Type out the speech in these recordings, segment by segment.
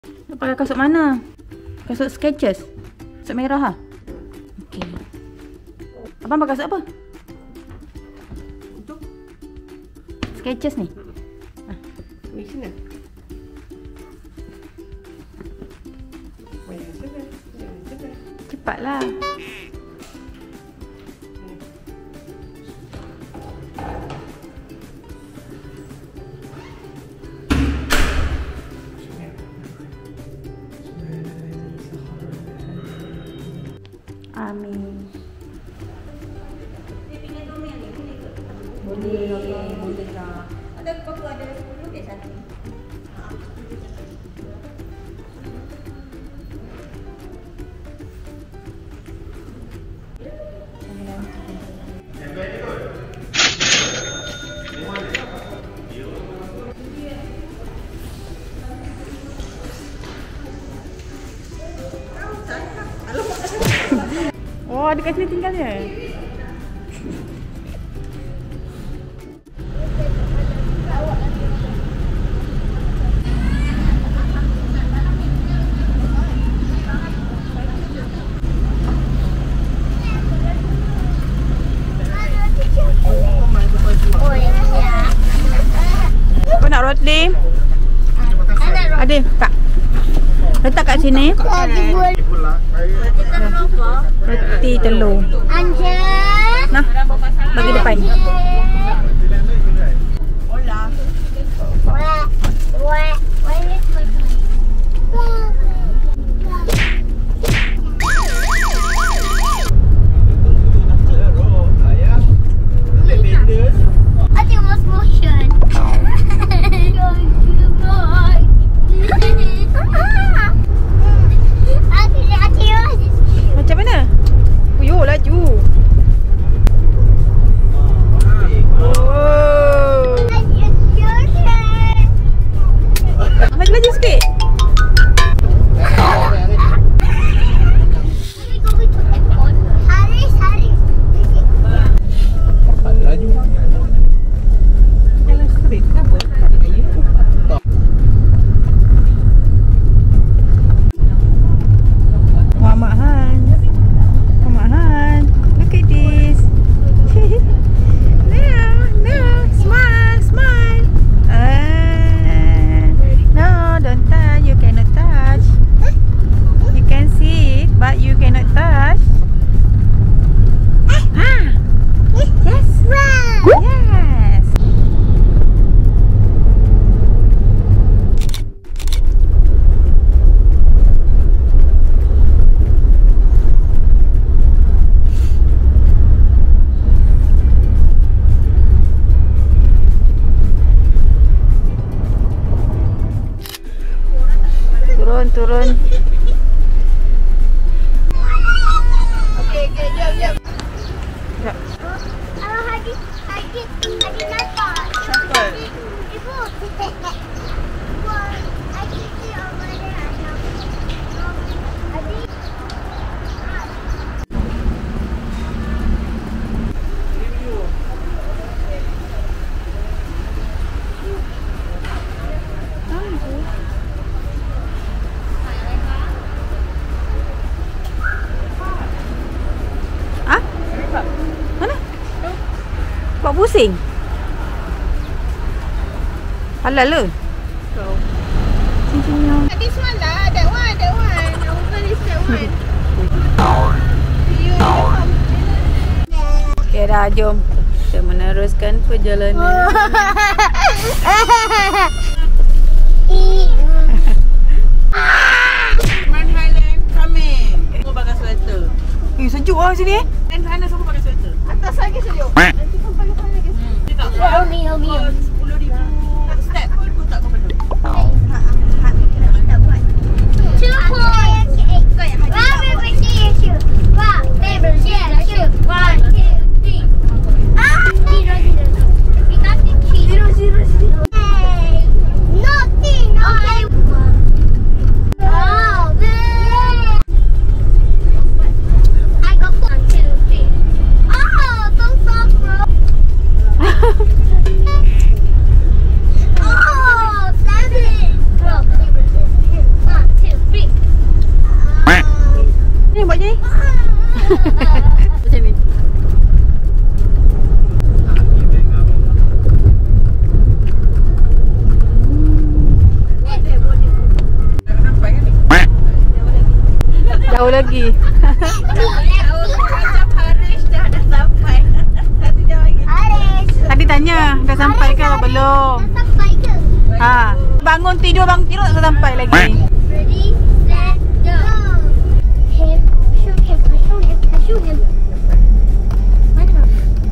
Nak pakai kasut mana? Kasut Skechers? Kasut merah ha? Okey. Abang pakai kasut apa? Skechers ni? Ni sini. Cepatlah. Amin. Boleh lah. Ada berapa? Ada 10 ke satu? Oh, ada kat sini tinggalnya. Kau nak roti? Ada, Kak. Letak kat sini. Roti telur. Nah, bagi depan. Macam mana? Uyuh, laju. Oh. Laju sikit. Turun. Okey, jom. Sekejap. Hadi nampak. Sampai. Ibu, Hadi Buat pusing? Halal ke? Cincinnya. This one lah, that one. I will finish that one. Okay dah, jom kita meneruskan perjalanan. Highland coming. Kau pakai sweater. Sejuk lah sini. Dan sana siapa pakai sweater? Atas lagi sejuk. Nanti kau pakai sana lagi. Dia tak Help me. 10,000 step pun kau tak kau perlu. lagi? Macam ni. Jauh lagi. Macam Haris dah sampai. Satu jam lagi. Haris. Tadi tanya dah sampai ke belum? Dah sampai ke? Ha, bangun tidur bang tidur tak sampai lagi. Ready, set, go. Him, shoot him, shoot him, shoot him. Mana?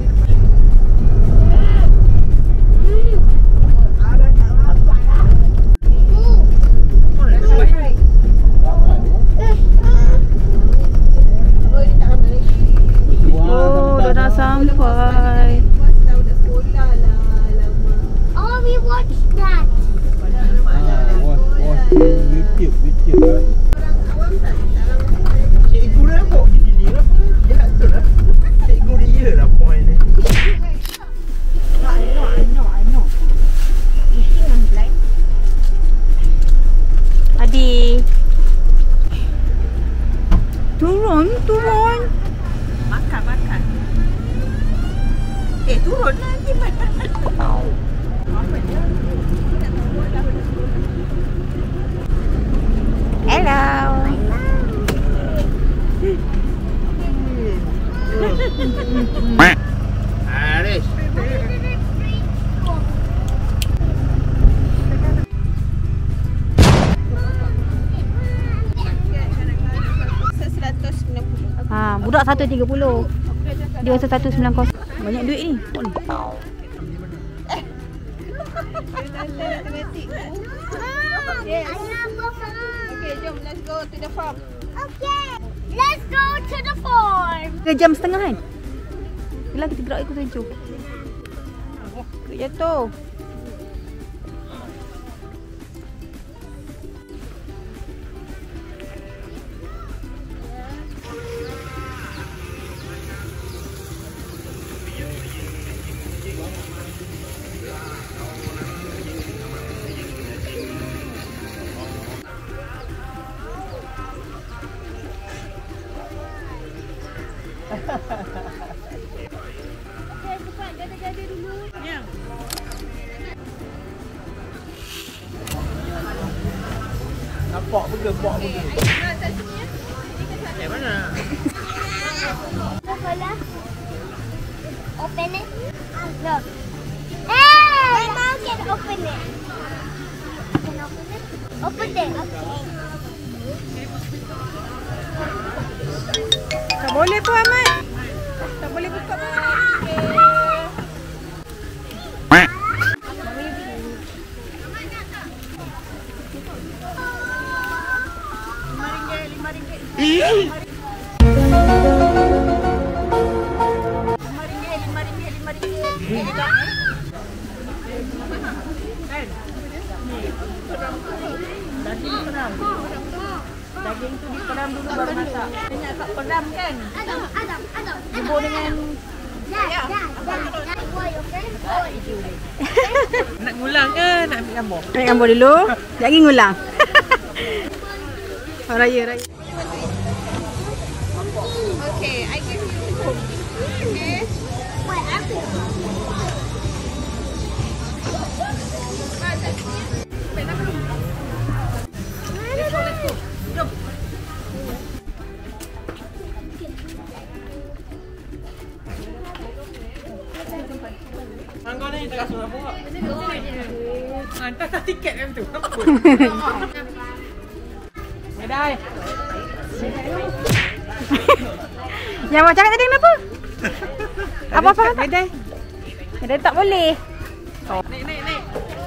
Oh, dah nak sampai. Oh, we watched that. YouTube. Cikgu dah bawa pergi sini lah. Ya, betul lah. Cikgu dia lah point ni. I know. You think I'm blind? Adi. Turun. Makan. Turun nanti mana? Hello. Haris. Ha, budak 130. Dia rasa 190. Banyak duit ni. Yes. Okay, jom, let's go to the farm. Okay, let's go to the farm. 3 jam setengah kan? Yelah kita gerak ikut tujuh. Jatuh. Okay, cepat jaga-jaga dulu. Ya. Nampak bergebak begitu. Nak kat sini ya? Mana? Sekolah. Open it. Look. Hey! My mom can open it. Can open it? Open it. Okay. Tak boleh pun Ahmad. Tak boleh buka pun. Daging tu diperam dulu baru masak. Banyak kat peram kan? Adam. Bubur dengan Dad. Boy, okay? Boy. nak ngulang ke nak ambil gambar? Ambil gambar dulu. Sekejap lagi ngulang. Raya. Okay, I give you the phone. Okay? Wait, after. Angkau ni tak suruh buat. Hantar tiket kan tu. Medai. Yang awak cakap tadi kenapa? Apa-apa? Medai. Medai tak boleh. Naik.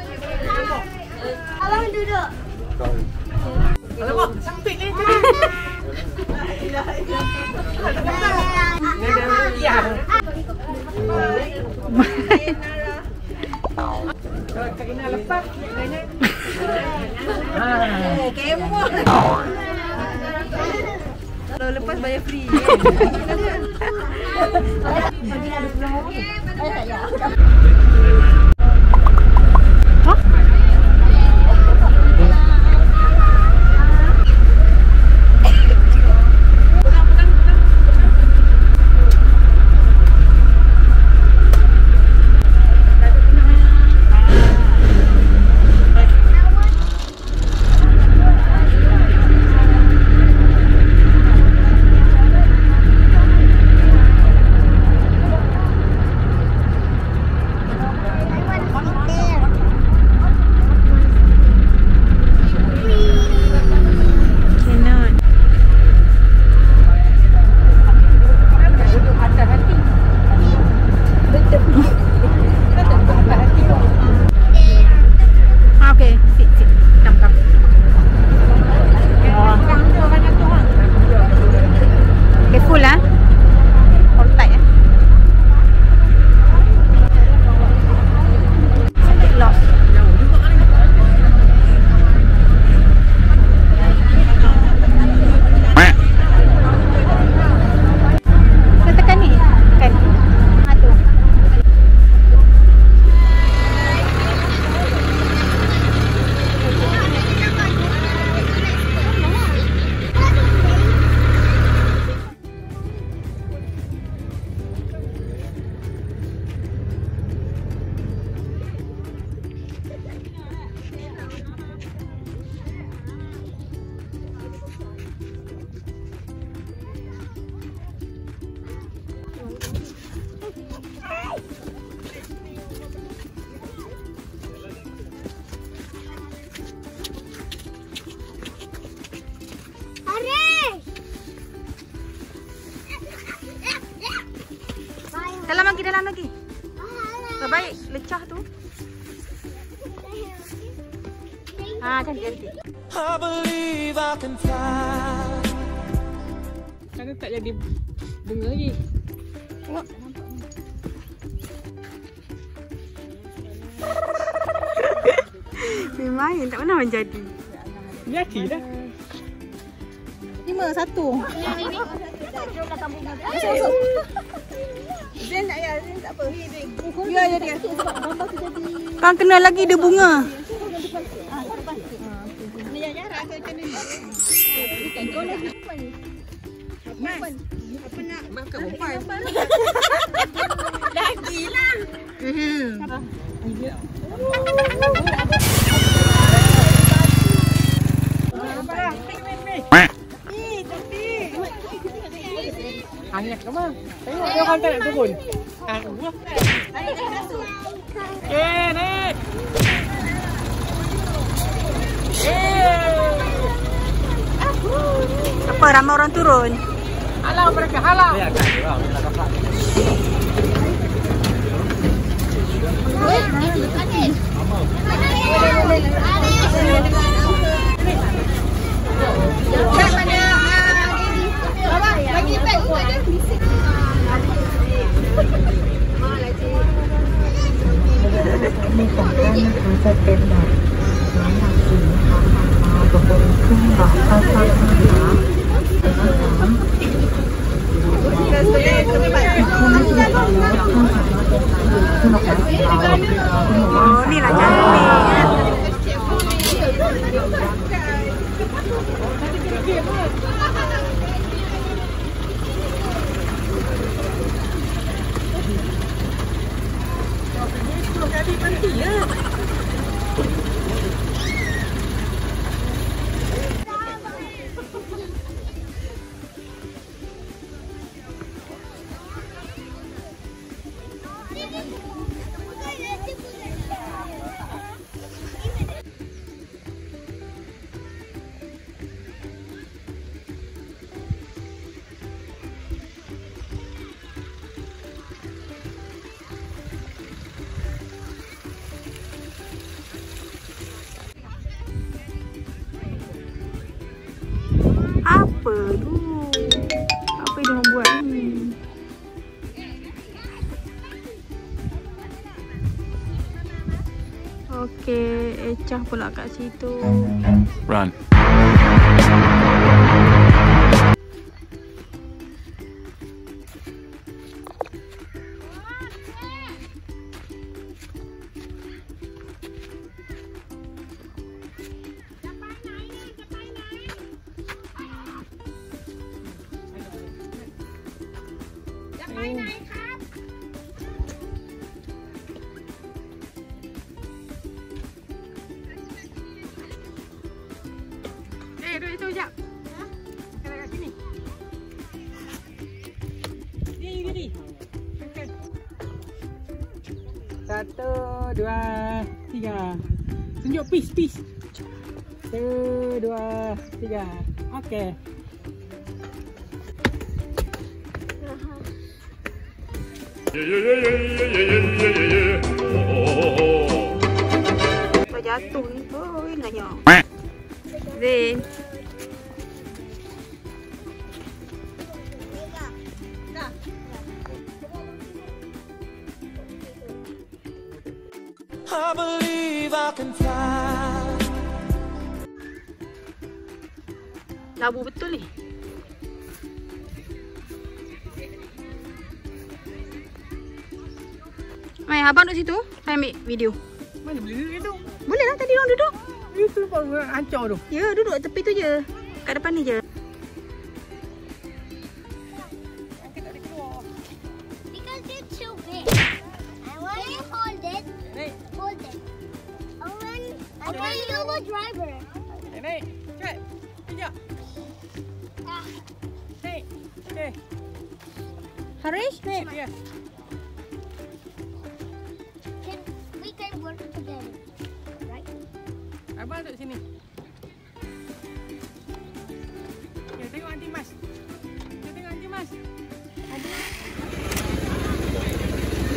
Abang duduk. Alamak, sempit ni tu. Kalau Kak Ina lepas, kemo. Kalau lepas bayar free. jalan lagi. Baik, lecah tu. Ganti. I believe I can fly. Kan tak jadi dengar lagi. Tengok. Main tak pernah menjadi. Jadi dah. 5-1. Zen tak ya, Zen tak apa. Ya dia. Kan kena lagi dia bunga. Ni jarak ke macam ni. Apa nak makan umpan? Lagi lah. Angin ke mana? Tengok dia orang tak nak turun. Naik. Apa ramai orang turun? Halau mereka, halau. Ya kan, dia dapat. Oh, ni lah cantik. Apa tu? Apa dia orang buat ni? Okey, Ecah pula kat situ. Run. Duduk situ sekejap. Kena kat sini. Ni. 1, 2, 3. Tunjuk peace. 1, 2, 3. Okey. Kau jatuh ni. Oh, ingatnya. Zain. I believe I can fly. Labu betul ni. Mai, abang duduk situ. Saya ambil video. Mana boleh duduk itu? Boleh lah, tadi orang duduk. Itu baru hancur tu. Ya, duduk tepi tu je. Kat depan ni je. Because it's too big. I want to hold it. Hold it. I want to be the driver. Naik. Cepat. Sekejap. Naik. Okey. Harish? Ya. We can work together. Right? Abang duduk sini. Ya, tengok Aunty Mas. Tengok Aunty Mas.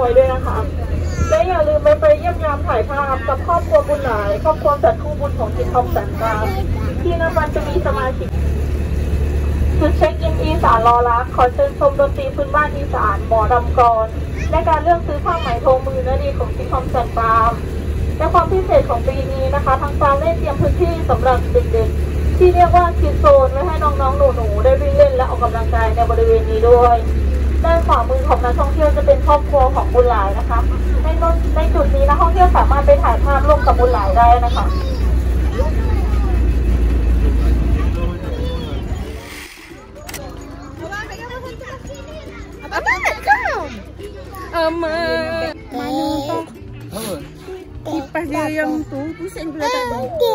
ไว้ด้วยนะคะและอย่าลืมไปเยี่ยมยามถ่ายภาพกับครอบครัวบุญหลายครอบครัวสัตว์คู่บุญของจิตทอมแสนกลางที่นมันจะมีสมาชิกจุดเช็คอินอีสานรอรักขอเชิญชมดนตรีพื้นบ้านอีสานหมอรำกรและการเลือกซื้อผ้าไหมโทมือเนื้อดีของจิตทอมแสนกลางและความพิเศษของปีนี้นะคะทางฟาร์มได้เตรียมพื้นที่สำหรับเด็กๆที่เรียกว่าคิดโซนไว้ให้น้องๆหนูๆได้วิ่งเล่นและออกกำลังกายในบริเวณนี้ด้วยด้านขวามือของนักท่องเที่ยวจะเป็นครอบครัวของบุญหลายนะคะในจุดนี้นักท่องเที่ยวสามารถไปถ่ายภาพร่วมกับบุญหลายได้นะคะ Kipas dia yang tu pusing pula tadi.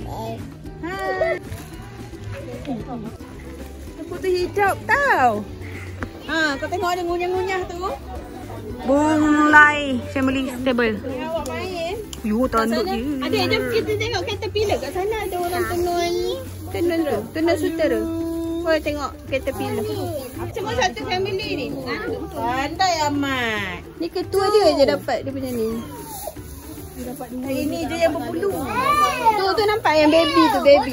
Putih hijau tau. Kau tengok ada ngunyah-ngunyah tu. Bunglai Family Stable. Awak main. You tanduk je. Adik, jom kita tengok caterpillar kat sana ada orang tenun sutera. Kau tengok caterpillar. Cuma satu family ni. Pandai amat. Ni ketua dia je dapat dia punya ni. Ini je yang berbulu. Tu nampak yang baby tu, baby.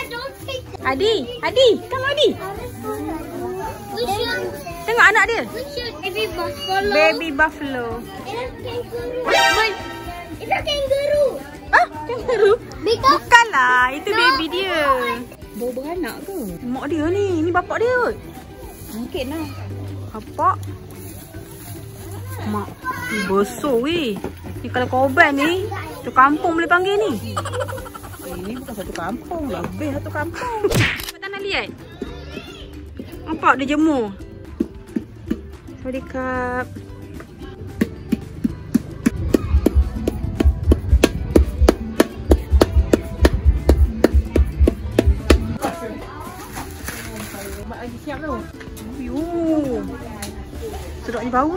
Adi, come Adi. Tengok anak dia. Baby buffalo. Itu kangaroo. Ah, kangaroo? Bukanlah, itu baby dia. Bawa beranak ke? Mak dia ni, ni bapak dia kot. Mungkin lah. Bapak. Mak, ni besar weh. Ni kalau korban ni, satu kampung boleh panggil ni. Ini bukan satu kampung, lebih satu kampung. Nampak tanah liat? Nampak dia jemur. Sawadikap. Mak lagi siap tu. Yuh. Sedapnya bau.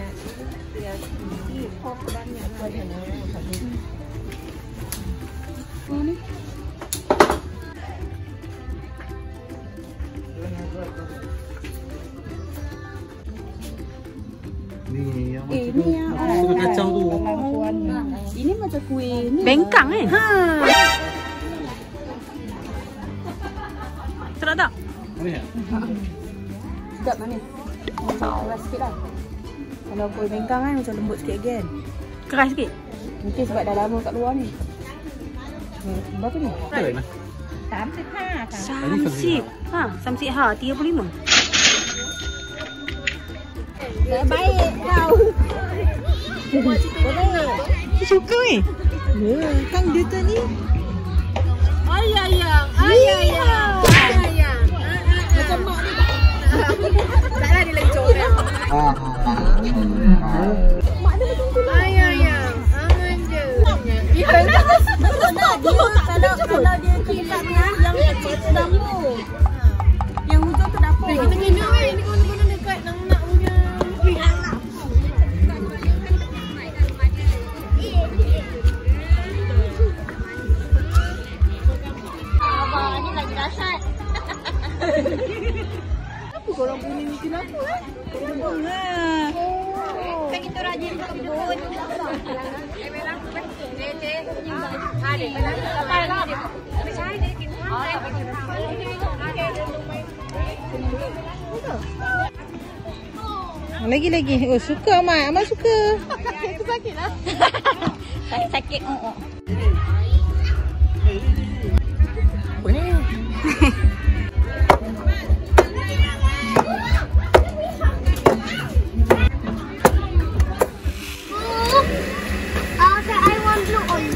Ni yang Ni yang macam kacau tu. Ini macam kuih ni. Bengkang Ha. Sedap tak? Sedap manis. Keras sikit lah. Kalau kuih bengkang kan macam lembut sikit kan. Keras sikit. Mungkin sebab dah lama kat luar ni. Berapa ni? Betul lah. 35 kan? Samsip. Samsip 35. Dah baik kau. Suka ni. Ya, kan dia tu ni. Ayang. Macam mak ni. Taklah dia lagi corang. Mak dia macam tu lah. Ayang. Aman je. Kalau dia kilap yang kecil rambut. Yang hujung tu dapur. Kita kena ni guna-guna dekat nak punya. Abang ni lagi dahsyat. Apa korang punya ni kenapa Kebun lah. Kan kita rajin kebun. Lagi. Oh, suka Amat. Amat suka. Itu sakit lah. Sakit. Apa ni? I want blue oil.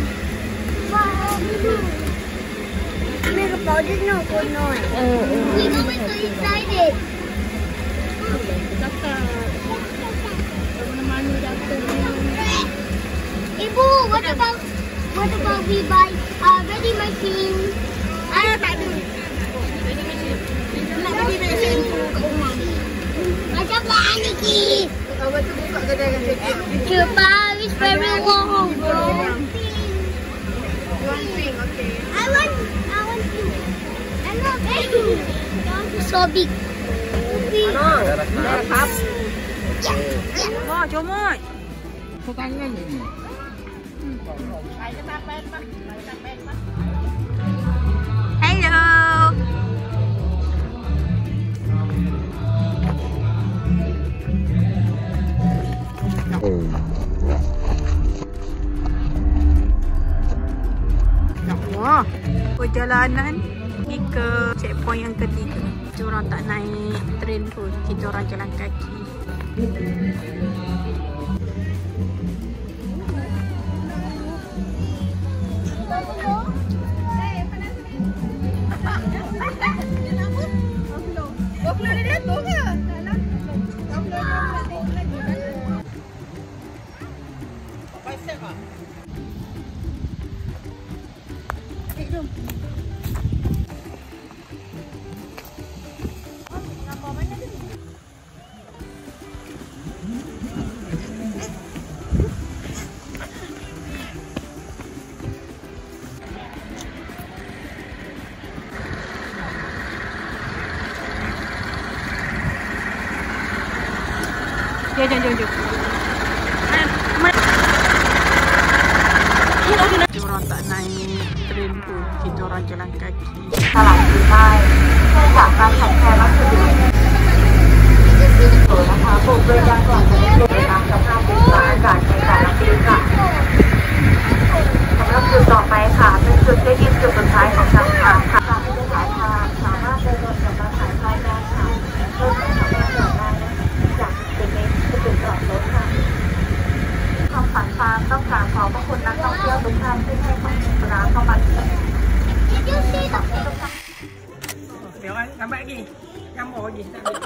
Make a powder no or no. We go so excited. Ibu, what about we buy ready machine? Tak ada. Nak ready machine kat rumah. Macam mana Niki? Awak tu buka kedai kan sikit. Cepat, it's very warm, bro. One thing, okay. I want pink. I love pink. So big. Ano? Harap. Wah, comot. Tangan ni. Hello. Wah, perjalanan ni ke checkpoint yang ketiga. Kita orang tak naik train pun, kita orang jalan kaki. Jom. Kita orang tak naik train pun, kita orang jalan kaki. Salah tunai, tak akan sampai masa dulu.นะคะผู้บริการก่อนจะได้ตามสภาพภูมิอากาศในแต่ละปีค่ะสำหรับจุดต่อไปค่ะเป็นจุดเช็คอินจุดสุดท้ายของการถ่ายค่ะผู้ถ่ายภาพสามารถเดินรถกับมาถ่ายภาพได้ค่ะรถไม่สามารถจอดได้จากจุดนี้คือจุดจอดรถค่ะคำสั่งฟาร์มต้องการขอบพระคุณนักท่องเที่ยวทุกท่านที่ให้ความกรุณาเข้ามาที่นี่เดี๋ยวgambar lagi gambar lagi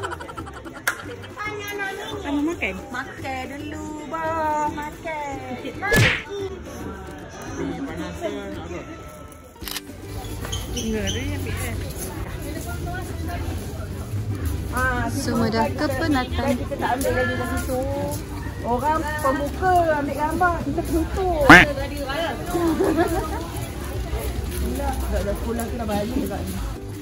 Ano makan? Makan dulu, bah. Makan. Sikit panasan apa? Ngeri yang bikin. Semua dah kepenatan. Kita tak ambil lagi kat situ. Orang pembuka ambil gambar, kita tutup. Dah pulang kita balik kat ni.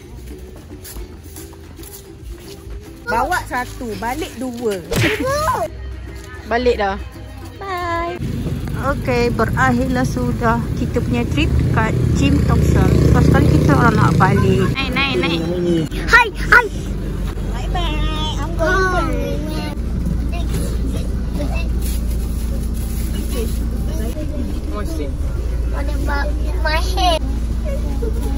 Bawa satu, balik dua. Balik dah. Bye. Okay, berakhirlah sudah kita punya trip kat Jim Thompson. Lepas kali kita orang nak balik. Naik. Hai. Bye. I'm going to my head.